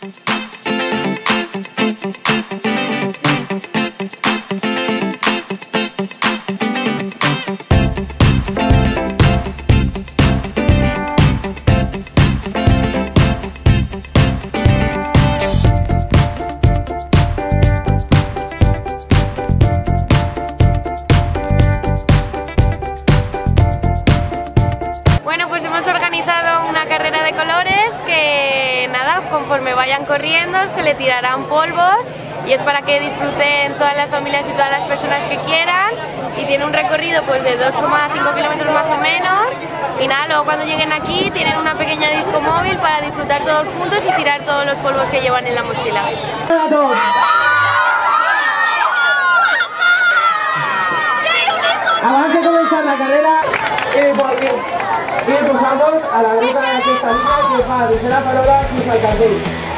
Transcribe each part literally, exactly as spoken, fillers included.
Conforme vayan corriendo se le tirarán polvos y es para que disfruten todas las familias y todas las personas que quieran, y tiene un recorrido pues de dos coma cinco kilómetros más o menos, y nada, luego cuando lleguen aquí tienen una pequeña disco móvil para disfrutar todos juntos y tirar todos los polvos que llevan en la mochila. Antes de comenzar la carrera, eh, porque bien, pasamos a la ruta de la fiesta linda que va desde la Farola hasta el cartel.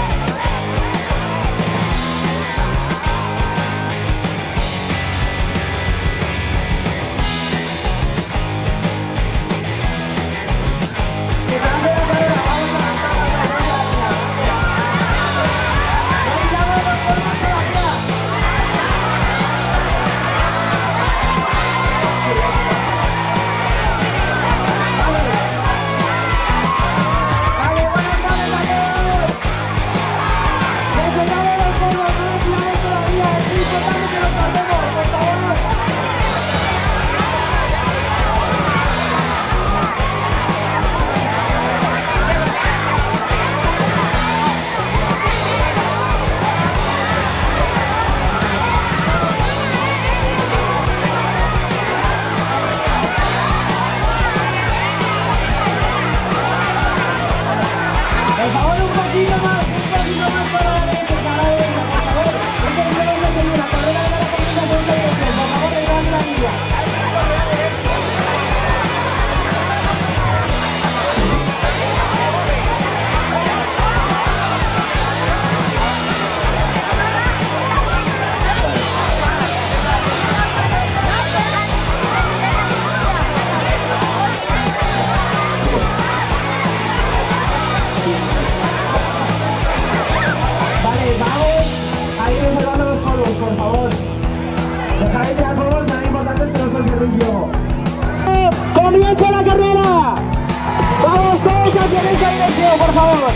¡Comienza la carrera! ¡Vamos todos hacia esa dirección, por favor!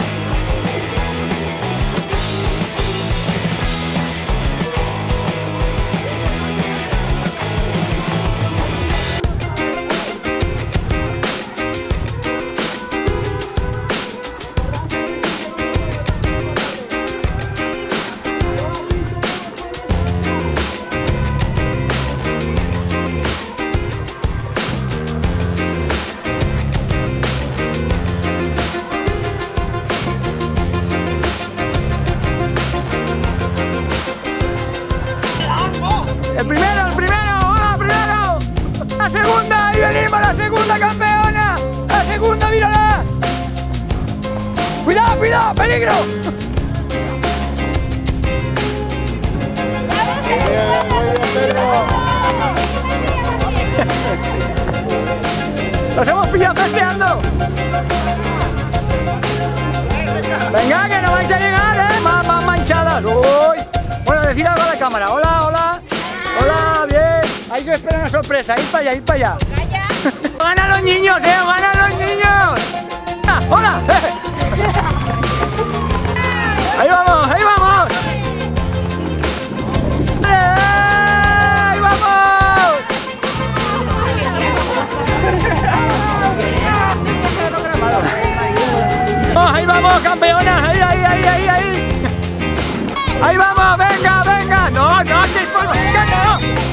El primero, el primero, hola, primero. La segunda, ahí venimos, la segunda campeona. La segunda, mírala. Cuidado, cuidado, peligro. Los hemos pillado festeando. Venga, que no vais a llegar, eh. Más, más manchadas. Uy. Bueno, decir algo a la cámara. Hola, hola. Hola, bien. Ahí os espera una sorpresa. Ir para allá, ir para allá. ¡Ganan los niños, eh! ¡Ganan los niños! Ah, ¡hola! ¡Ahí vamos, ahí vamos! ¡Ahí vamos! ¡Oh, ahí vamos, campeonas! ¡Ahí, ahí, ahí, ahí, ahí! ¡Ahí vamos! ¡Venga, venga! ¡No, no! ¡Que por venga, no!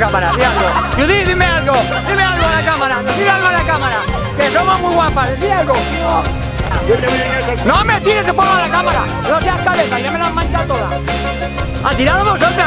cámara, di algo. Judith, dime algo, dime algo a la cámara, dime algo a la cámara. Que somos muy guapas, di algo. No me tires, se ponga a la cámara. No seas cabeza, ya me la han manchado todas. A tirarlo vosotras.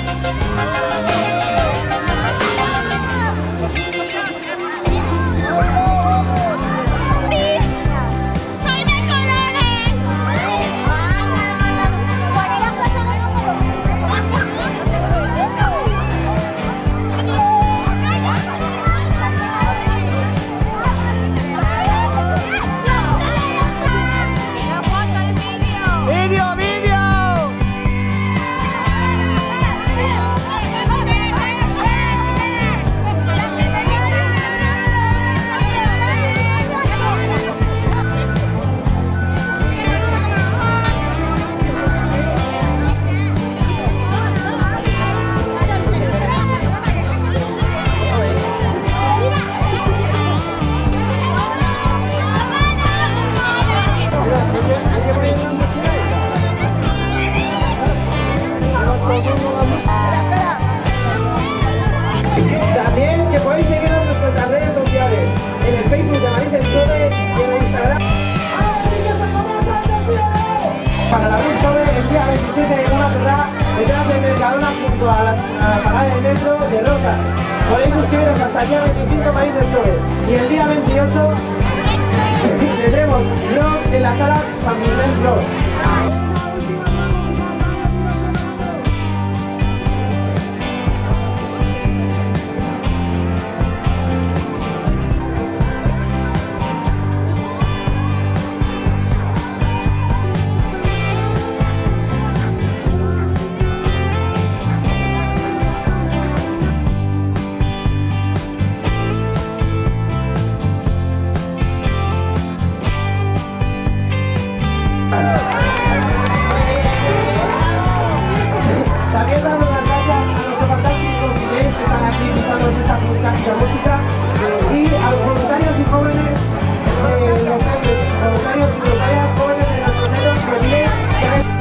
También que podéis seguirnos en nuestras redes sociales, en el Facebook de Marisa Chove y en el Instagram. Para la Red Chove el día veintisiete en una torre detrás de Mercadona junto a la, a la parada de metro de Rosas. Podéis suscribiros hasta el día veinticinco Marisa Chove y el día veintiocho tendremos vlog en la sala San Vicente Bros. También damos las gracias a los fantásticos D Js que están aquí escuchando esta fantástica música y a los voluntarios y jóvenes de los medios, voluntarios y voluntarias jóvenes de nuestros medios juveniles que han...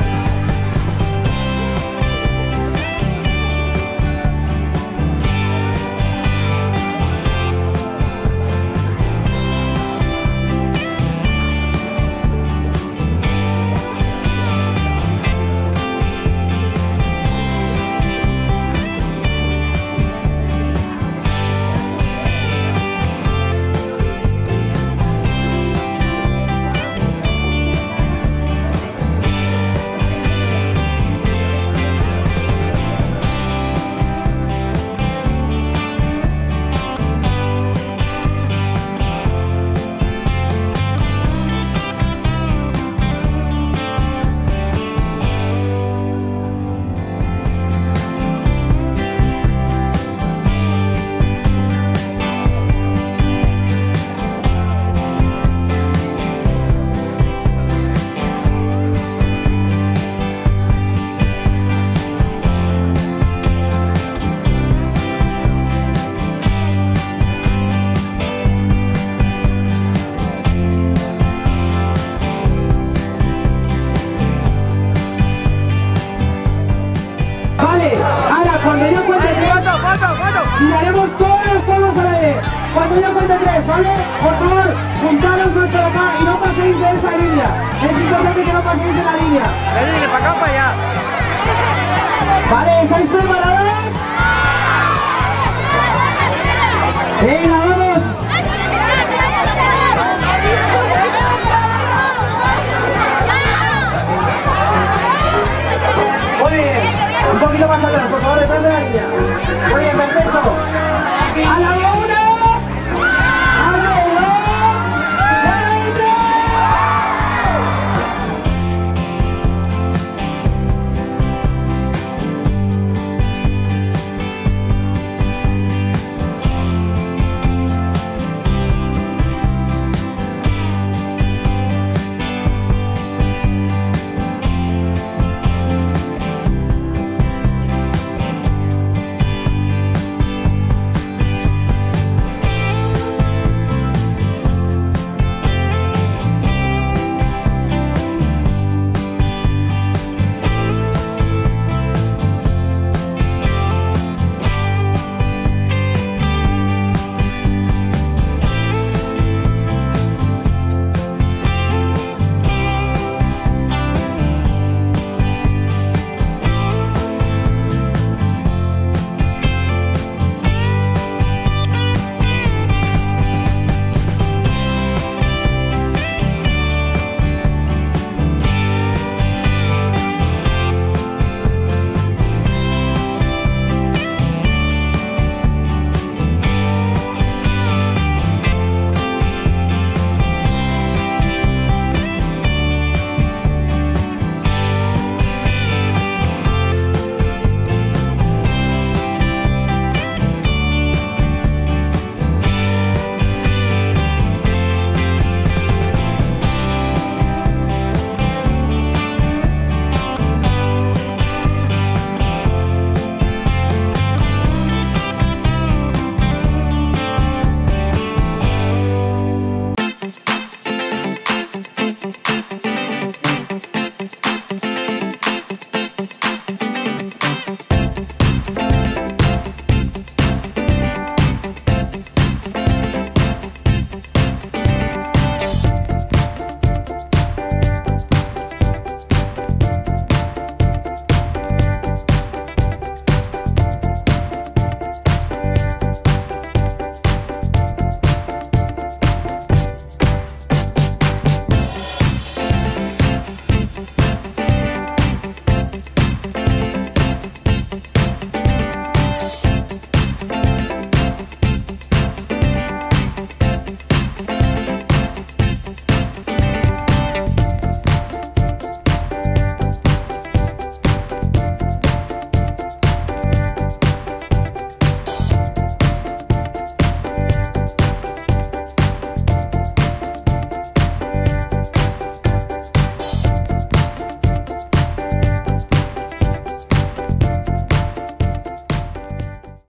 Cuando yo cuente tres, tiraremos todos los polvos al aire. Cuando yo cuente tres, ¿vale? Por favor, juntaros más para acá y no paséis de esa línea. Es importante que no paséis de la línea. Venid, para acá, para allá. Vale, ¿estáis preparados?